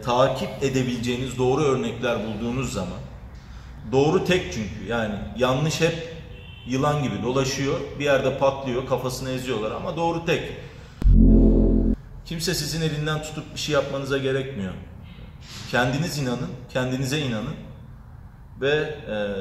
takip edebileceğiniz doğru örnekler bulduğunuz zaman, doğru tek çünkü, yani yanlış hep yılan gibi dolaşıyor, bir yerde patlıyor, kafasını eziyorlar ama doğru tek. Kimse sizin elinden tutup bir şey yapmanıza gerekmiyor. Kendiniz inanın, kendinize inanın ve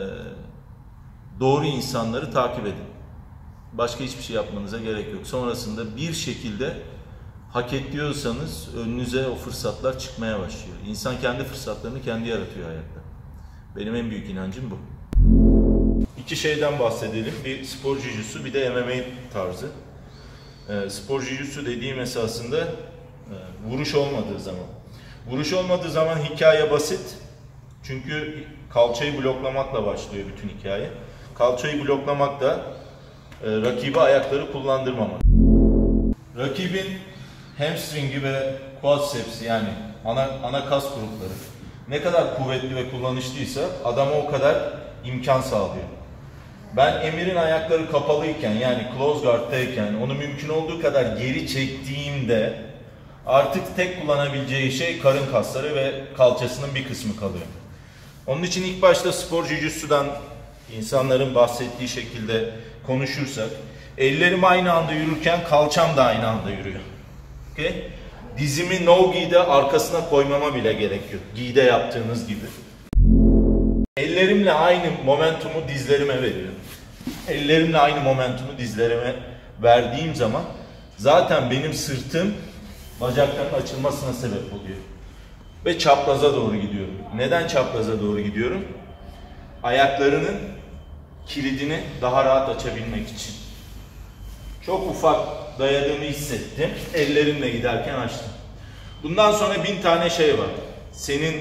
doğru insanları takip edin. Başka hiçbir şey yapmanıza gerek yok. Sonrasında bir şekilde hak ediyorsanız önünüze o fırsatlar çıkmaya başlıyor. İnsan kendi fırsatlarını kendi yaratıyor hayatta. Benim en büyük inancım bu. İki şeyden bahsedelim. Bir spor jiu-jitsu, bir de MMA tarzı. Spor jiu-jitsu dediğim esasında vuruş olmadığı zaman. Vuruş olmadığı zaman hikaye basit. Çünkü kalçayı bloklamakla başlıyor bütün hikaye. Kalçayı bloklamak da rakibi ayakları kullandırmamak. Rakibin hamstringi ve quadricepsi, yani ana kas grupları ne kadar kuvvetli ve kullanışlıysa adama o kadar imkan sağlıyor. Ben Emir'in ayakları kapalıyken, yani close guard'tayken onu mümkün olduğu kadar geri çektiğimde artık tek kullanabileceği şey karın kasları ve kalçasının bir kısmı kalıyor. Onun için ilk başta spor jiu-jitsu'dan insanların bahsettiği şekilde konuşursak, ellerim aynı anda yürürken kalçam da aynı anda yürüyor. Okay? Dizimi no gi'de arkasına koymama bile gerek yok. Gi'de yaptığınız gibi. Ellerimle aynı momentumu dizlerime veriyorum. Ellerimle aynı momentumu dizlerime verdiğim zaman zaten benim sırtım bacakların açılmasına sebep oluyor. Ve çapraza doğru gidiyorum. Neden çapraza doğru gidiyorum? Ayaklarının kilidini daha rahat açabilmek için. Çok ufak dayadığımı hissettim. Ellerimle giderken açtım. Bundan sonra 1000 tane şey var. Senin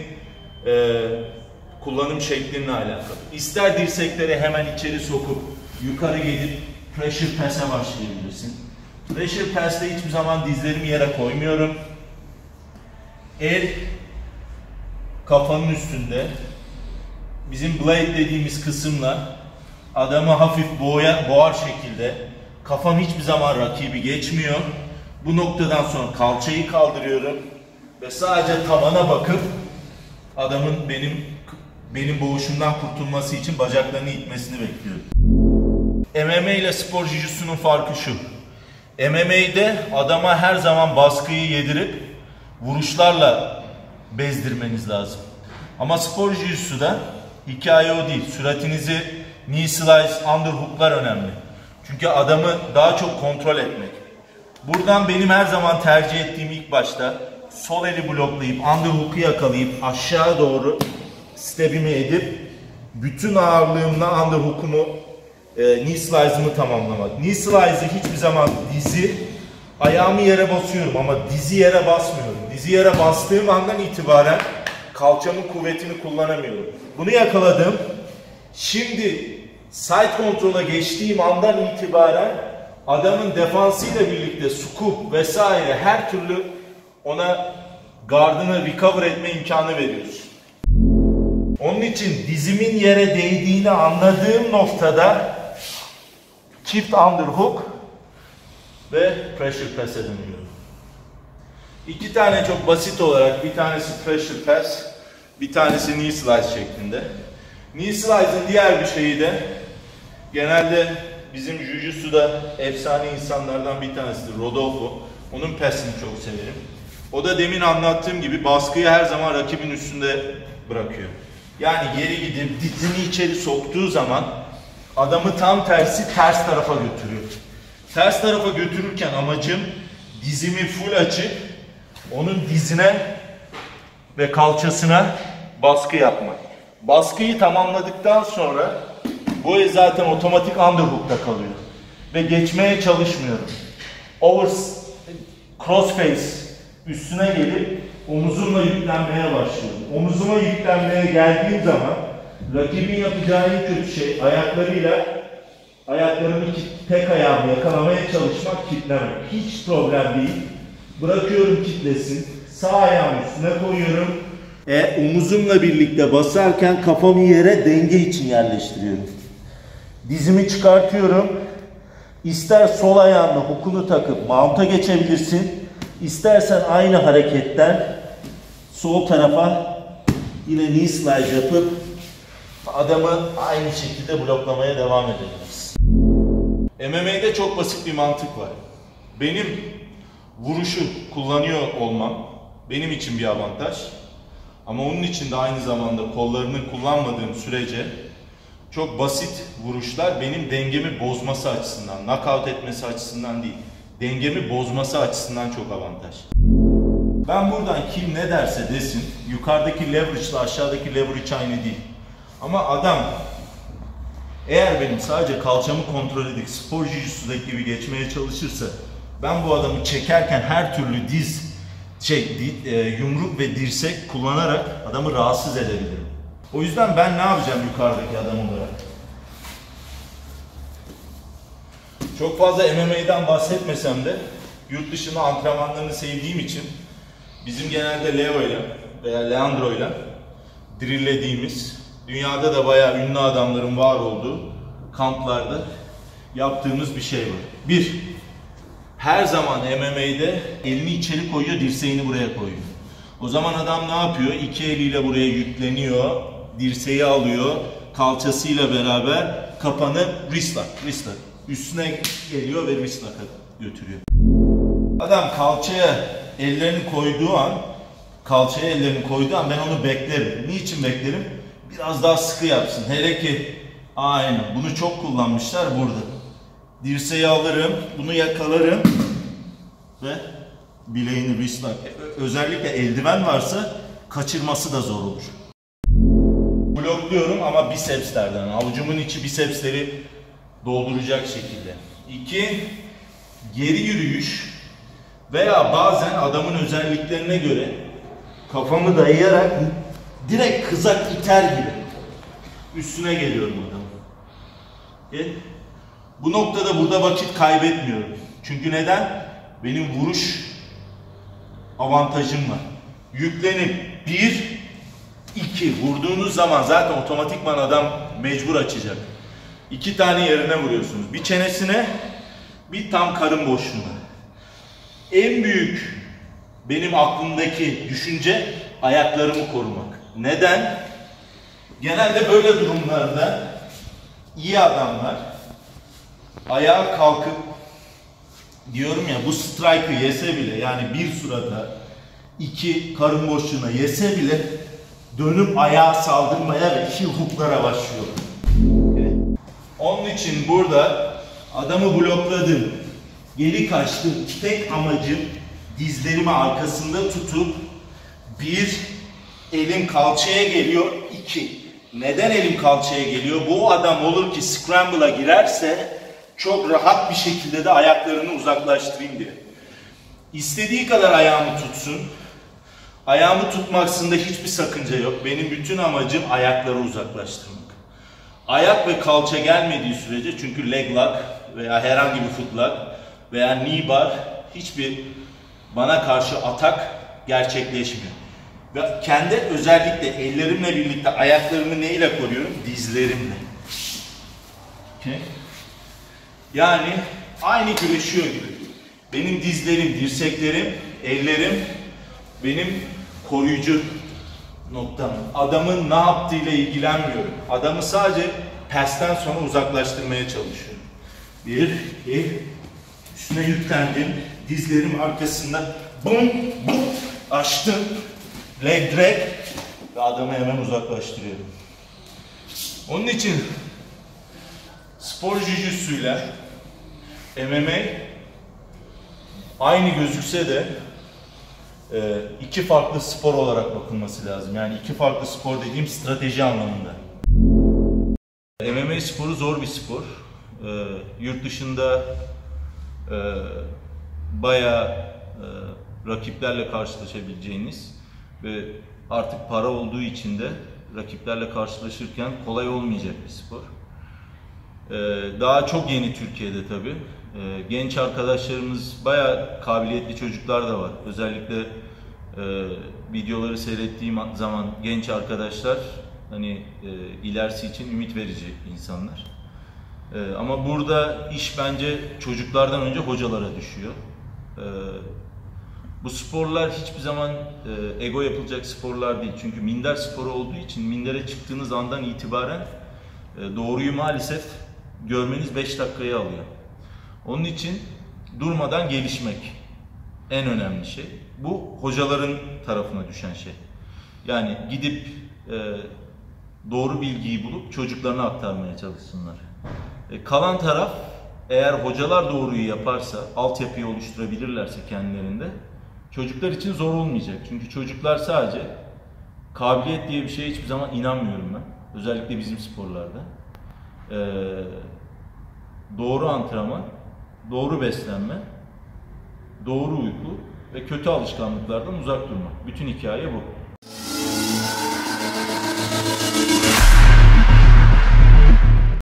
kullanım şeklinle alakalı. İster dirsekleri hemen içeri sokup yukarı gidip pressure pass'e başlayabilirsin. Pressure pass'te hiçbir zaman dizlerimi yere koymuyorum. El kafanın üstünde. Bizim blade dediğimiz kısımla adamı hafif boğar şekilde, kafam hiçbir zaman rakibi geçmiyor. Bu noktadan sonra kalçayı kaldırıyorum ve sadece tavana bakıp adamın benim boğuşumdan kurtulması için bacaklarını itmesini bekliyorum. MMA ile spor jiu-jitsu'nun farkı şu. MMA'de adama her zaman baskıyı yedirip vuruşlarla bezdirmeniz lazım. Ama spor jiu-jitsu'da hikaye o değil. Süratinizi, knee slice, underhook'lar önemli. Çünkü adamı daha çok kontrol etmek. Buradan benim her zaman tercih ettiğim ilk başta sol eli bloklayıp underhook'u yakalayıp aşağı doğru step'imi edip bütün ağırlığımla underhook'umu, knee slice'ımı tamamlamak. Knee slice'ı hiçbir zaman ayağımı yere basıyorum ama dizi yere basmıyorum. Dizi yere bastığım andan itibaren kalçamın kuvvetini kullanamıyorum. Bunu yakaladım. Şimdi side kontrola geçtiğim andan itibaren adamın defansıyla birlikte scoop vesaire her türlü ona gardını recover etme imkanı veriyoruz. Onun için dizimin yere değdiğini anladığım noktada çift underhook ve pressure pass'e dönüyorum. İki tane çok basit olarak, bir tanesi pressure pass, bir tanesi knee slice şeklinde. Knee slice'ın diğer bir şeyi de genelde bizim jiu-jitsu'da efsane insanlardan bir tanesidir, Rodolfo. Onun pass'ini çok severim. O da demin anlattığım gibi baskıyı her zaman rakibin üstünde bırakıyor. Yani geri gidip dizini içeri soktuğu zaman adamı tam tersi ters tarafa götürüyor. Ters tarafa götürürken amacım dizimi full açıp onun dizine ve kalçasına baskı yapmak. Baskıyı tamamladıktan sonra bu el zaten otomatik underhook'ta kalıyor. Ve geçmeye çalışmıyorum. Crossface üstüne gelip omuzumla yüklenmeye başlıyorum. Omuzuma yüklenmeye geldiğim zaman rakibin yapacağı en kötü şey ayaklarımı tek ayağımı yakalamaya çalışmak, kitlemek. Hiç problem değil. Bırakıyorum kitlesin. Sağ ayağımı üstüne koyuyorum. Omuzumla birlikte basarken kafamı yere denge için yerleştiriyorum. Dizimi çıkartıyorum. İster sol ayağınla hukunu takıp mount'a geçebilirsin. İstersen aynı hareketten sol tarafa yine knee slide yapıp adamı aynı şekilde bloklamaya devam edebiliriz. MMA'de çok basit bir mantık var. Benim vuruşu kullanıyor olmam benim için bir avantaj. Ama onun için de aynı zamanda kollarını kullanmadığım sürece çok basit vuruşlar benim dengemi bozması açısından, knockout etmesi açısından değil, dengemi bozması açısından çok avantaj. Ben buradan kim ne derse desin, yukarıdaki leverage ile aşağıdaki leverage aynı değil. Ama adam eğer benim sadece kalçamı kontrol edip spor jiu-jitsu'daki gibi geçmeye çalışırsa, ben bu adamı çekerken her türlü yumruk ve dirsek kullanarak adamı rahatsız edebilirim. O yüzden ben ne yapacağım yukarıdaki adam olarak? Çok fazla MMA'den bahsetmesem de yurt dışında antrenmanlarını sevdiğim için bizim genelde Leo ile veya Leandro ile drillediğimiz, dünyada da bayağı ünlü adamların var olduğu kamplarda yaptığımız bir şey var. Bir, her zaman MMA'de elini içeri koyuyor, dirseğini buraya koyuyor. O zaman adam ne yapıyor? İki eliyle buraya yükleniyor, dirseği alıyor, kalçasıyla beraber kapanıp wrist lock, üstüne geliyor ve wrist lock'a götürüyor. Adam kalçaya ellerini koyduğu an ben onu beklerim. Niçin beklerim? Biraz daha sıkı yapsın. Hele ki aynen bunu çok kullanmışlar burada. Dirseği alırım, bunu yakalarım ve bileğini wrist lock. Özellikle eldiven varsa kaçırması da zor olur. Blokluyorum ama bisepslerden, avucumun içi bisepsleri dolduracak şekilde. 2. Geri yürüyüş veya bazen adamın özelliklerine göre kafamı dayayarak direkt kızak iter gibi üstüne geliyorum adamın. Bu noktada burada vakit kaybetmiyorum. Çünkü neden? Benim vuruş avantajım var. Yüklenip 1, 2 vurduğunuz zaman zaten otomatikman adam mecbur açacak. 2 tane yerine vuruyorsunuz. Bir çenesine, bir tam karın boşluğuna. En büyük benim aklımdaki düşünce ayaklarımı korumak. Neden? Genelde böyle durumlarda iyi adamlar ayağa kalkıp diyorum ya bu strike'ı yese bile, yani bir surata 2 karın boşluğuna yese bile dönüp ayağa saldırmaya ve heel hook'lara başlıyor. Onun için burada adamı blokladım, geri kaçtım. Tek amacım dizlerimi arkasında tutup 1, elim kalçaya geliyor. 2, neden elim kalçaya geliyor? Bu adam olur ki scramble'a girerse çok rahat bir şekilde de ayaklarını uzaklaştırayım diye. İstediği kadar ayağımı tutsun. Ayağımı tutmaksında hiçbir sakınca yok. Benim bütün amacım ayakları uzaklaştırmak. Ayak ve kalça gelmediği sürece, çünkü leg lock veya herhangi bir foot lock veya knee bar, hiçbir bana karşı atak gerçekleşmiyor. Ve kendi özellikle ellerimle birlikte ayaklarımı neyle koruyorum? Dizlerimle. Okay. Yani aynı güreşiyor gibi. Benim dizlerim, dirseklerim, ellerim benim koruyucu noktam. Adamın ne yaptığıyla ilgilenmiyorum. Adamı sadece pasten sonra uzaklaştırmaya çalışıyorum. 1, 2, üstüne yüklendim. Dizlerim arkasında bum bum açtım. Leg drag ve adamı hemen uzaklaştırıyorum. Onun için spor jiu-jitsu'yla MMA aynı gözükse de iki farklı spor olarak bakılması lazım. Yani iki farklı spor dediğim strateji anlamında. MMA sporu zor bir spor. Yurt dışında bayağı rakiplerle karşılaşabileceğiniz ve artık para olduğu için de rakiplerle karşılaşırken kolay olmayacak bir spor. Daha çok yeni Türkiye'de tabii. Genç arkadaşlarımız, bayağı kabiliyetli çocuklar da var. Özellikle videoları seyrettiğim zaman genç arkadaşlar hani ilerisi için ümit verici insanlar. Ama burada iş bence çocuklardan önce hocalara düşüyor. Bu sporlar hiçbir zaman ego yapılacak sporlar değil. Çünkü minder sporu olduğu için mindere çıktığınız andan itibaren doğruyu maalesef görmeniz 5 dakikayı alıyor. Onun için durmadan gelişmek en önemli şey. Bu hocaların tarafına düşen şey. Yani gidip doğru bilgiyi bulup çocuklarına aktarmaya çalışsınlar. Kalan taraf, eğer hocalar doğruyu yaparsa, altyapıyı oluşturabilirlerse kendilerinde, çocuklar için zor olmayacak. Çünkü çocuklar sadece kabiliyet diye bir şeye hiçbir zaman inanmıyorum ben. Özellikle bizim sporlarda. Doğru antrenman, doğru beslenme, doğru uyku ve kötü alışkanlıklardan uzak durmak. Bütün hikaye bu.